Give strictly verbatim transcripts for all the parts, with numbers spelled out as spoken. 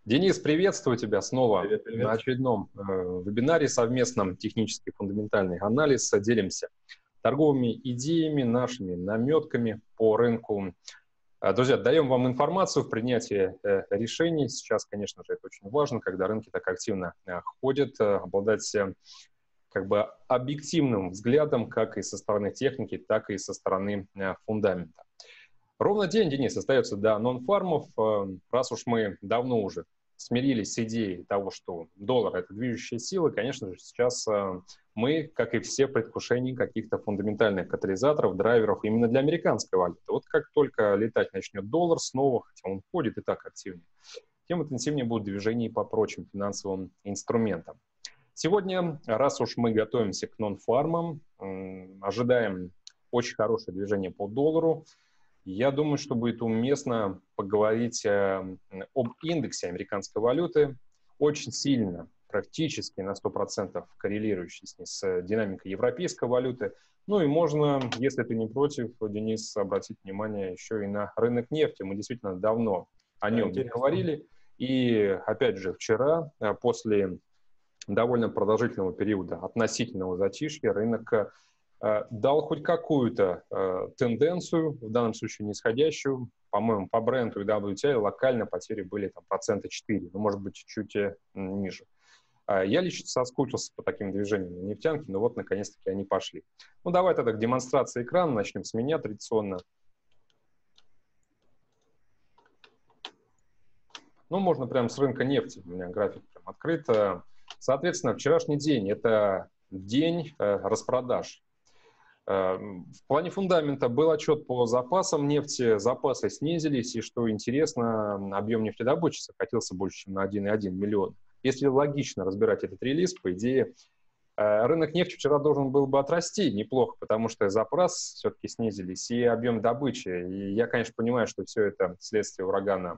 Денис, приветствую тебя снова Привет, на привет. очередном э, вебинаре совместном «Технический фундаментальный анализ». Делимся торговыми идеями, нашими наметками по рынку. А, Друзья, даем вам информацию в принятии э, решений. Сейчас, конечно же, это очень важно, когда рынки так активно э, ходят, э, обладать э, как бы объективным взглядом как и со стороны техники, так и со стороны э, фундамента. Ровно день, Денис, остается до нон-фармов. Э, Раз уж мы давно уже смирились с идеей того, что доллар — это движущая сила, конечно же, сейчас э, мы, как и все, в предвкушении каких-то фундаментальных катализаторов, драйверов именно для американской валюты. Вот как только летать начнет доллар снова, хотя он ходит и так активнее, тем интенсивнее будут движения и по прочим финансовым инструментам. Сегодня, раз уж мы готовимся к нон-фармам, ожидаем очень хорошее движение по доллару. Я думаю, что будет уместно поговорить э, об индексе американской валюты, очень сильно, практически на сто процентов коррелирующий с, с динамикой европейской валюты. Ну и можно, если ты не против, Денис, обратить внимание еще и на рынок нефти. Мы действительно давно о Да, нем не интересно. говорили. И опять же, вчера, э, после довольно продолжительного периода относительного затишья, рынок э, дал хоть какую-то э, тенденцию, в данном случае нисходящую. По-моему, по бренду и дабл ю ти ай локально потери были там процента четыре, ну, может быть, чуть-чуть э, ниже. А я лично соскучился по таким движениям на нефтянке, но вот, наконец-таки, они пошли. Ну, давай тогда к демонстрации экрана, начнем с меня традиционно. Ну, можно прямо с рынка нефти, у меня график прям открыт. Соответственно, вчерашний день — это день э, распродаж. В плане фундамента был отчет по запасам нефти, запасы снизились, и, что интересно, объем нефтедобычи сократился больше, чем на один и один миллион. Если логично разбирать этот релиз, по идее, рынок нефти вчера должен был бы отрасти неплохо, потому что запас все-таки снизились, и объем добычи. И я, конечно, понимаю, что все это следствие урагана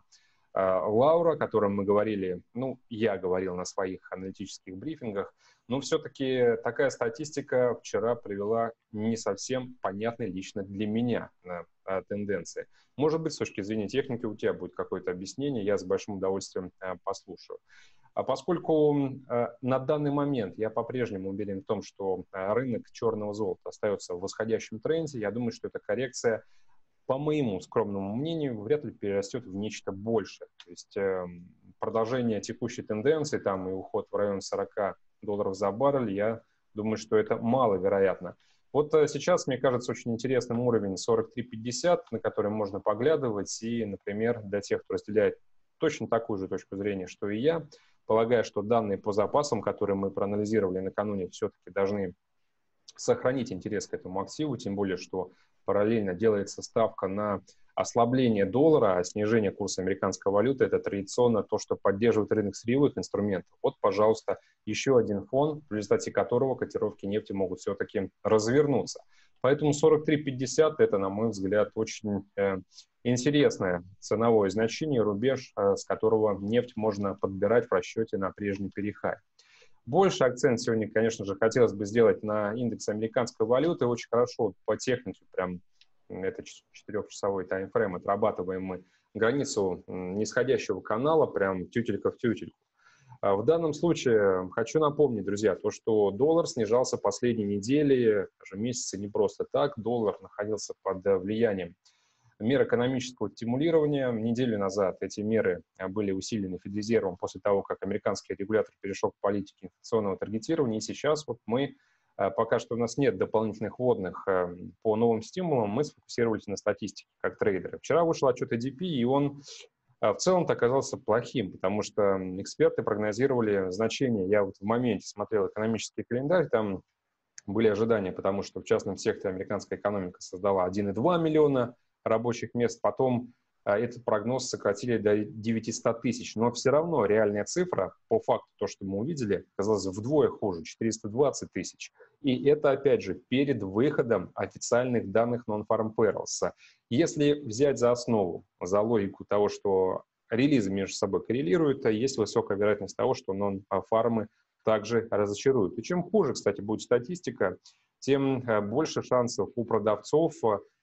Лаура, о котором мы говорили, ну, я говорил на своих аналитических брифингах, но все-таки такая статистика вчера привела не совсем понятной лично для меня э, тенденции. Может быть, с точки зрения техники у тебя будет какое-то объяснение, я с большим удовольствием э, послушаю. А поскольку э, на данный момент я по-прежнему уверен в том, что э, рынок черного золота остается в восходящем тренде, я думаю, что эта коррекция, по моему скромному мнению, вряд ли перерастет в нечто большее. То есть э, продолжение текущей тенденции, там и уход в район сорока долларов за баррель, я думаю, что это маловероятно. Вот э, сейчас, мне кажется, очень интересным уровень сорок три пятьдесят, на который можно поглядывать, и, например, для тех, кто разделяет точно такую же точку зрения, что и я, полагаю, что данные по запасам, которые мы проанализировали накануне, все-таки должны сохранить интерес к этому активу, тем более, что параллельно делается ставка на ослабление доллара, а снижение курса американской валюты — это традиционно то, что поддерживает рынок сырьевых инструментов. Вот, пожалуйста, еще один фон, в результате которого котировки нефти могут все-таки развернуться. Поэтому сорок три пятьдесят — это, на мой взгляд, очень э, интересное ценовое значение, рубеж, э, с которого нефть можно подбирать в расчете на прежний перехай. Больше акцент сегодня, конечно же, хотелось бы сделать на индекс американской валюты. Очень хорошо по технике, прям это четырехчасовой таймфрейм, отрабатываем мы границу нисходящего канала, прям тютелька в тютельку. В данном случае хочу напомнить, друзья, то, что доллар снижался последние недели, даже месяцы не просто так. Доллар находился под влиянием мер экономического стимулирования. Неделю назад эти меры были усилены Федрезервом после того, как американский регулятор перешел к политике инфляционного таргетирования. И сейчас вот мы, пока что у нас нет дополнительных вводных по новым стимулам, мы сфокусировались на статистике как трейдеры. Вчера вышел отчет эй ди пи, и он в целом-то оказался плохим, потому что эксперты прогнозировали значение. Я вот в моменте смотрел экономический календарь, там были ожидания, потому что в частном секторе американская экономика создала один и два миллиона рабочих мест, потом а, этот прогноз сократили до девятисот тысяч, но все равно реальная цифра, по факту то, что мы увидели, оказалась вдвое хуже, четыреста двадцать тысяч. И это, опять же, перед выходом официальных данных Non-Farm Payrolls. Если взять за основу, за логику того, что релизы между собой коррелируют, есть высокая вероятность того, что non-фармы также разочаруют. И чем хуже, кстати, будет статистика, тем больше шансов у продавцов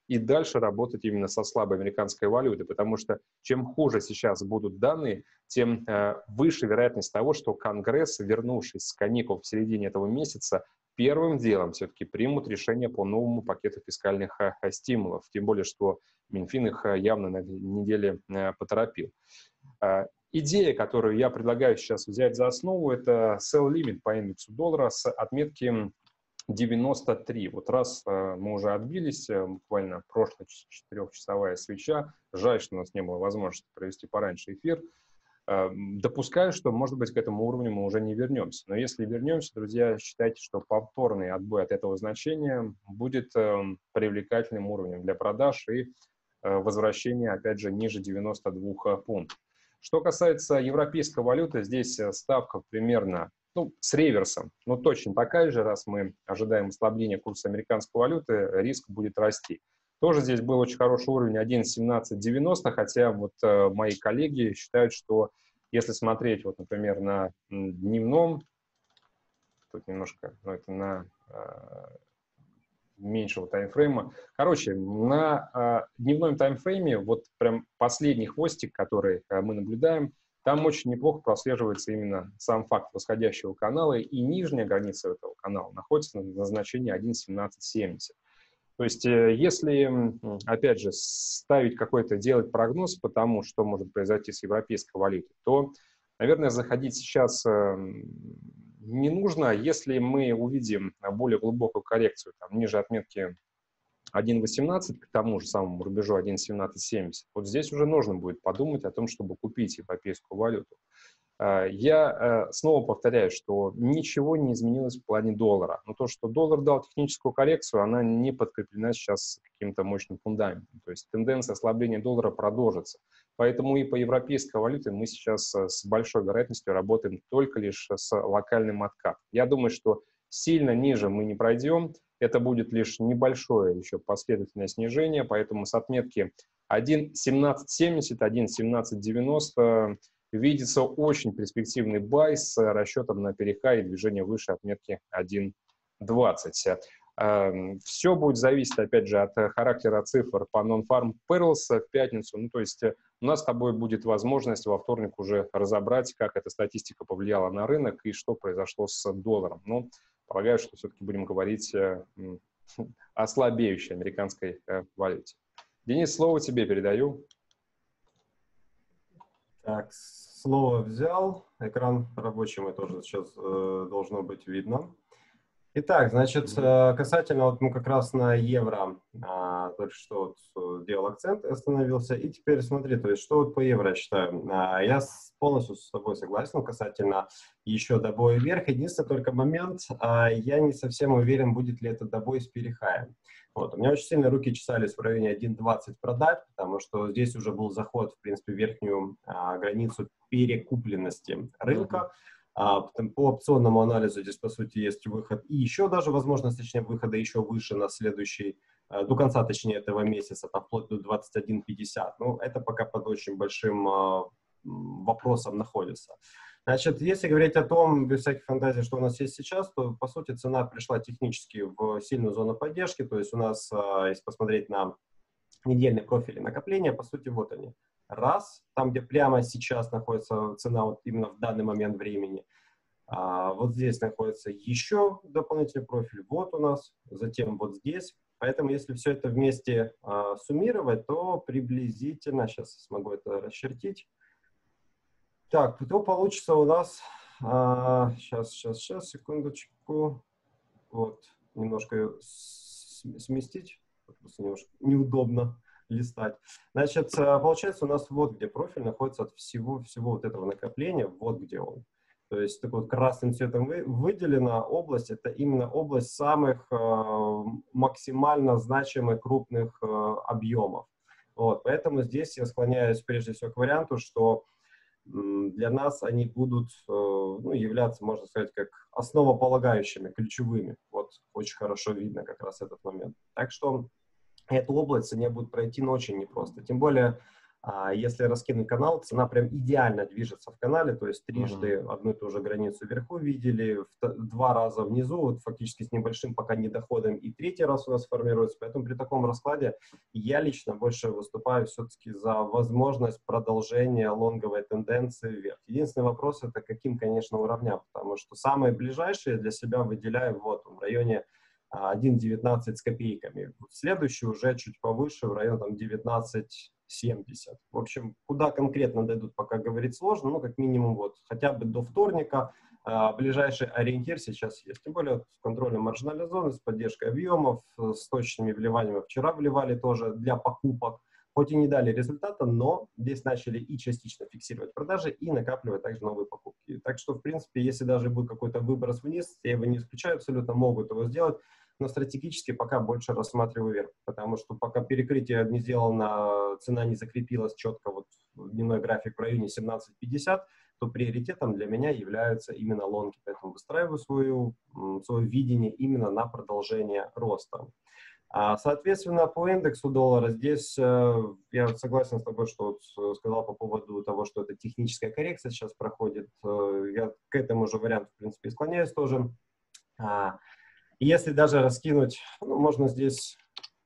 и дальше работать именно со слабой американской валютой, потому что чем хуже сейчас будут данные, тем э, выше вероятность того, что Конгресс, вернувшись с каникул в середине этого месяца, первым делом все-таки примут решение по новому пакету фискальных э, стимулов, тем более, что Минфин их э, явно на неделе э, поторопил. Э, идея, которую я предлагаю сейчас взять за основу, это sell limit по индексу доллара с отметки девяносто три. Вот раз э, мы уже отбились, э, буквально прошлая четырехчасовая свеча, жаль, что у нас не было возможности провести пораньше эфир, э, допускаю, что, может быть, к этому уровню мы уже не вернемся. Но если вернемся, друзья, считайте, что повторный отбой от этого значения будет э, привлекательным уровнем для продаж и э, возвращение, опять же, ниже девяноста двух пунктов. Что касается европейской валюты, здесь ставка примерно ну, с реверсом, но точно такая же, раз мы ожидаем ослабления курса американской валюты, риск будет расти. Тоже здесь был очень хороший уровень один семнадцать девяносто, хотя вот э, мои коллеги считают, что если смотреть, вот, например, на дневном, тут немножко, ну, это на э, меньшего таймфрейма, короче, на э, дневном таймфрейме, вот прям последний хвостик, который э, мы наблюдаем, там очень неплохо прослеживается именно сам факт восходящего канала, и нижняя граница этого канала находится на значении один семнадцать семьдесят. То есть, если, опять же, ставить какой-то, делать прогноз по тому, что может произойти с европейской валютой, то, наверное, заходить сейчас не нужно, если мы увидим более глубокую коррекцию, там, ниже отметки один восемнадцать, к тому же самому рубежу один семнадцать семьдесят, вот здесь уже нужно будет подумать о том, чтобы купить европейскую валюту. Я снова повторяю, что ничего не изменилось в плане доллара. Но то, что доллар дал техническую коррекцию, она не подкреплена сейчас каким-то мощным фундаментом. То есть тенденция ослабления доллара продолжится. Поэтому и по европейской валюте мы сейчас с большой вероятностью работаем только лишь с локальным откатом. Я думаю, что сильно ниже мы не пройдем. Это будет лишь небольшое еще последовательное снижение. Поэтому с отметки один семнадцать семьдесят, один семнадцать девяносто видится очень перспективный бай с расчетом на перехай и движение выше отметки один двадцать. Все будет зависеть, опять же, от характера цифр по non-farm payrolls в пятницу. Ну, то есть у нас с тобой будет возможность во вторник уже разобрать, как эта статистика повлияла на рынок и что произошло с долларом. Но полагаю, что все-таки будем говорить о слабеющей американской валюте. Денис, слово тебе передаю. Так, слово взял. Экран рабочий мой тоже сейчас э, должно быть видно. Итак, значит, э, касательно, вот мы как раз на евро э, только что вот делал акцент, остановился. И теперь смотри, то есть что вот по евро я считаю. Э, я с, полностью с тобой согласен касательно еще добоя вверх. Единственный только момент, э, я не совсем уверен, будет ли это добой с перехаем. Вот. У меня очень сильно руки чесались в районе один двадцать продать, потому что здесь уже был заход, в принципе, в верхнюю а, границу перекупленности рынка. А, по опционному анализу здесь, по сути, есть выход. И еще даже возможность, точнее, выхода еще выше на следующий, а, до конца, точнее, этого месяца, там, вплоть до двадцать один пятьдесят. Ну, это пока под очень большим а, вопросом находится. Значит, если говорить о том, без всяких фантазий, что у нас есть сейчас, то, по сути, цена пришла технически в сильную зону поддержки. То есть у нас, если посмотреть на недельные профили накопления, по сути, вот они. Раз, там, где прямо сейчас находится цена, вот именно в данный момент времени. А, вот здесь находится еще дополнительный профиль. Вот у нас, затем вот здесь. Поэтому, если все это вместе а, суммировать, то приблизительно, сейчас смогу это расчертить, так, то получится у нас, а, сейчас, сейчас, сейчас, секундочку, вот, немножко сместить, просто немножко неудобно листать. Значит, получается у нас вот где профиль находится от всего, всего вот этого накопления, вот где он. То есть такой вот красным цветом выделена область, это именно область самых э, максимально значимых крупных э, объемов. Вот, поэтому здесь я склоняюсь прежде всего к варианту, что для нас они будут ну, являться, можно сказать, как основополагающими, ключевыми. Вот очень хорошо видно как раз этот момент. Так что эту область цене будет пройти, но очень непросто. Тем более А если раскинуть канал, цена прям идеально движется в канале, то есть трижды Мгм. одну и ту же границу вверху видели, в т- два раза внизу, вот фактически с небольшим пока недоходом, и третий раз у нас формируется. Поэтому при таком раскладе я лично больше выступаю все-таки за возможность продолжения лонговой тенденции вверх. Единственный вопрос — это каким, конечно, уровням, потому что самые ближайшие для себя выделяю вот в районе а, один девятнадцать с копейками. Следующий уже чуть повыше, в районе там девятнадцать семьдесят. В общем, куда конкретно дойдут, пока говорить сложно, ну, как минимум, вот, хотя бы до вторника а, ближайший ориентир сейчас есть. Тем более, вот, с контролем маржинальной зоны, с поддержкой объемов, с точными вливаниями. Вчера вливали тоже для покупок. Хоть и не дали результата, но здесь начали и частично фиксировать продажи, и накапливать также новые покупки. Так что, в принципе, если даже будет какой-то выброс вниз, я его не исключаю абсолютно, могут его сделать, но стратегически пока больше рассматриваю вверх, потому что пока перекрытие не сделано, цена не закрепилась четко, вот дневной график в районе семнадцать пятьдесят, то приоритетом для меня являются именно лонги, поэтому выстраиваю свою, свое видение именно на продолжение роста. А, соответственно, по индексу доллара здесь э, я согласен с тобой, что вот сказал по поводу того, что это техническая коррекция сейчас проходит. Э, я к этому же варианту, в принципе, склоняюсь тоже. А, если даже раскинуть, ну, можно здесь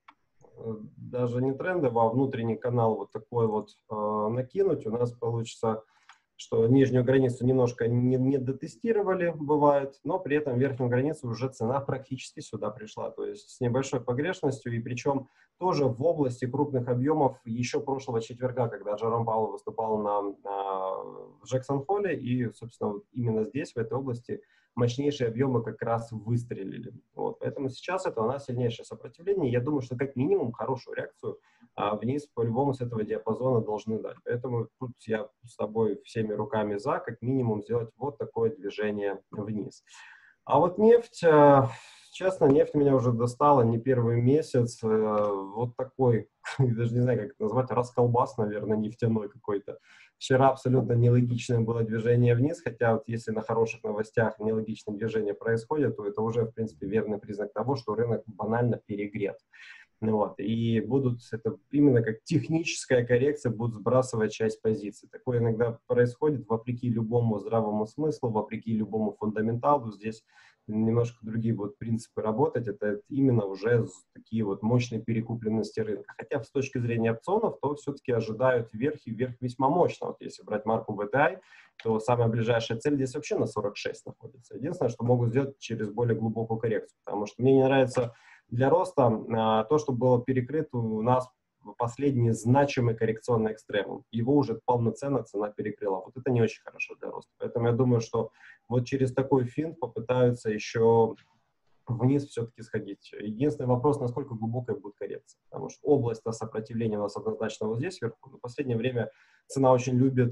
э, даже не трендово, а внутренний канал вот такой вот э, накинуть, у нас получится, что нижнюю границу немножко не, не дотестировали, бывает, но при этом верхнюю границу уже цена практически сюда пришла, то есть с небольшой погрешностью, и причем тоже в области крупных объемов еще прошлого четверга, когда Джером Пауэлл выступал на, на Джексон-Холле, и, собственно, вот именно здесь, в этой области, мощнейшие объемы как раз выстрелили. Вот. Поэтому сейчас это у нас сильнейшее сопротивление. Я думаю, что как минимум хорошую реакцию а, вниз по-любому с этого диапазона должны дать. Поэтому тут я с тобой всеми руками за, как минимум сделать вот такое движение вниз. А вот нефть, честно, нефть меня уже достала не первый месяц. Вот такой, даже не знаю, как это назвать, расколбас, наверное, нефтяной какой-то. Вчера абсолютно нелогичное было движение вниз, хотя вот если на хороших новостях нелогичное движение происходит, то это уже, в принципе, верный признак того, что рынок банально перегрет. Вот. И будут, это именно как техническая коррекция, будут сбрасывать часть позиций. Такое иногда происходит вопреки любому здравому смыслу, вопреки любому фундаменталу. Здесь немножко другие будут принципы работать. Это именно уже такие вот мощные перекупленности рынка. Хотя с точки зрения опционов, то все-таки ожидают вверх и вверх весьма мощно. Вот если брать марку ви ти ай, то самая ближайшая цель здесь вообще на сорок шесть находится. Единственное, что могут сделать через более глубокую коррекцию. Потому что мне не нравится для роста а, то, что было перекрыто у нас последний значимый коррекционный экстремум. Его уже полноценно цена перекрыла. Вот это не очень хорошо для роста. Поэтому я думаю, что вот через такой финт попытаются еще вниз все-таки сходить. Единственный вопрос, насколько глубокая будет коррекция. Потому что область сопротивления у нас однозначно вот здесь вверху. Но в последнее время цена очень любит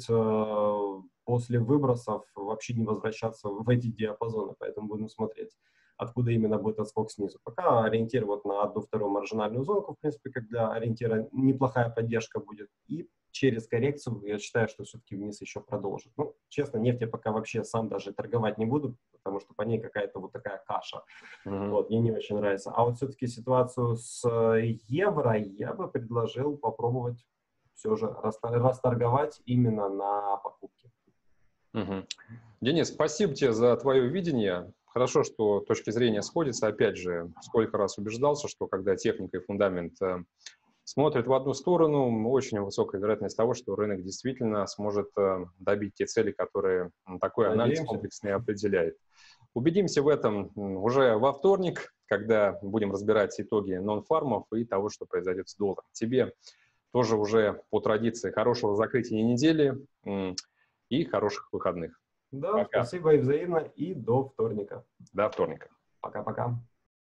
э, после выбросов вообще не возвращаться в эти диапазоны. Поэтому будем смотреть, откуда именно будет отскок снизу. Пока ориентир вот на одну-вторую маржинальную зонку, в принципе, как для ориентира неплохая поддержка будет. И через коррекцию я считаю, что все-таки вниз еще продолжит. Ну, честно, нефть я пока вообще сам даже торговать не буду, потому что по ней какая-то вот такая каша. Mm-hmm. Вот, мне не очень нравится. А вот все-таки ситуацию с евро я бы предложил попробовать все же расторговать именно на покупки. Mm-hmm. Денис, спасибо тебе за твое видение. Хорошо, что точки зрения сходятся. Опять же, сколько раз убеждался, что когда техника и фундамент э, смотрят в одну сторону, очень высокая вероятность того, что рынок действительно сможет э, добить те цели, которые такой анализ комплексный определяет. Убедимся в этом уже во вторник, когда будем разбирать итоги нон-фармов и того, что произойдет с долларом. Тебе тоже уже по традиции хорошего закрытия недели и хороших выходных. Да, пока. Спасибо и взаимно, и до вторника. До вторника. Пока-пока.